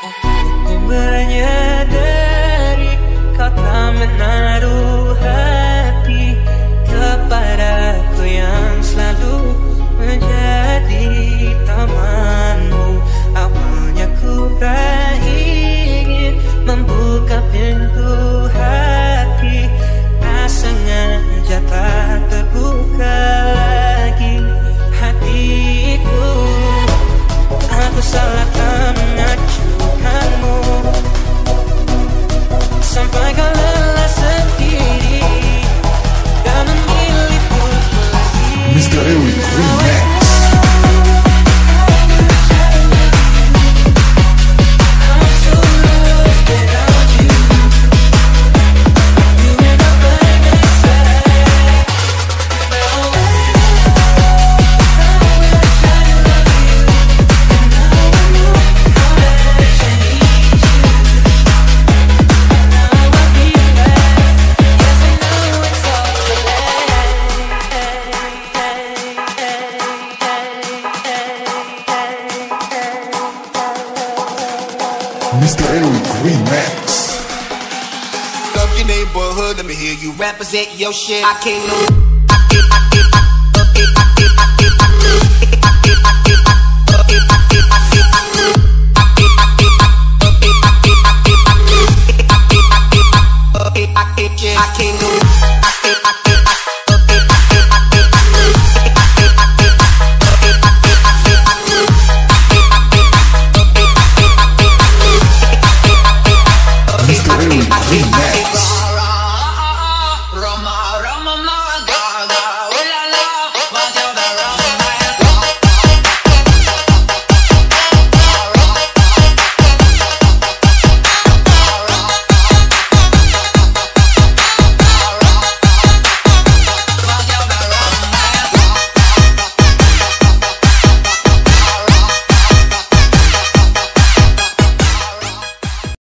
Aku menyadari kau tak menaruh hati kepadaku yang selalu menjadi temanmu. Awalnya ku tak ingin membuka pintu hati, tak sengaja tak terbuka lagi hatiku. Aku salah tak mengacukanmu sampai kau lelah sendiri dan memilihku lagi. Mr. Eric Remix. Mr. Eric Remix. Love your neighborhood, let me hear you represent your shit. I can't know.